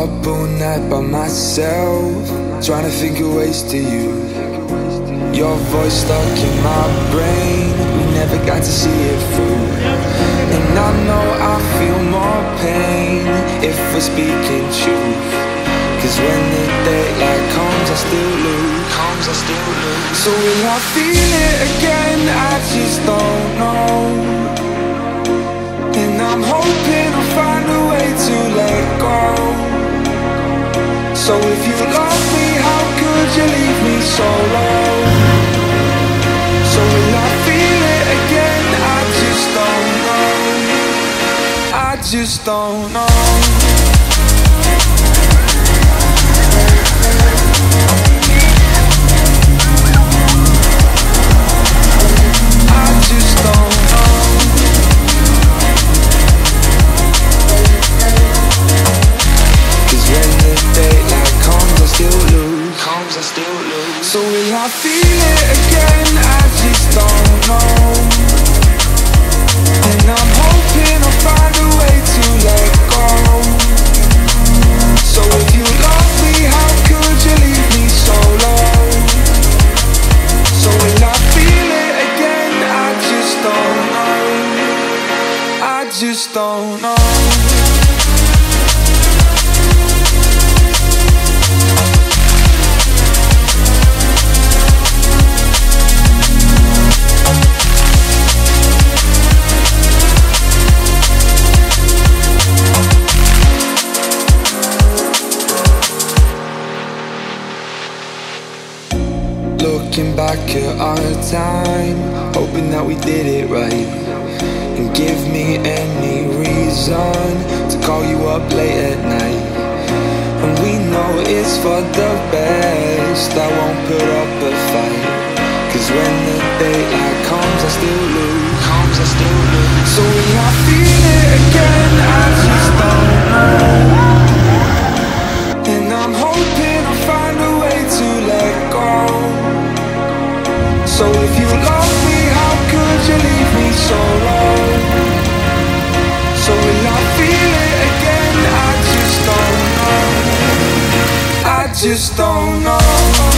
Up all night by myself, trying to think of ways to you. Your voice stuck in my brain, we never got to see it through. And I know I feel more pain if we're speaking truth. Cause when the daylight comes I still lose. So will I feel it again? I just don't know. And I'm hoping I'll find a way to let go. So if you love me, how could you leave me so low? So will I feel it again? I just don't know. I just don't know. So will I feel it again? I just don't know. And I'm hoping I'll find a way to let go. So if you love me, how could you leave me so low? So will I feel it again? I just don't know. I just don't know. Looking back at our time, hoping that we did it right. And give me any reason to call you up late at night. And we know it's for the best, I won't put up a fight. Cause when the daylight comes I still lose. So will I feel it again? I just don't know. And I'm hoping I'll find a way to let go. So if you love me, how could you leave me so low? So will I feel it again? I just don't know. I just don't know.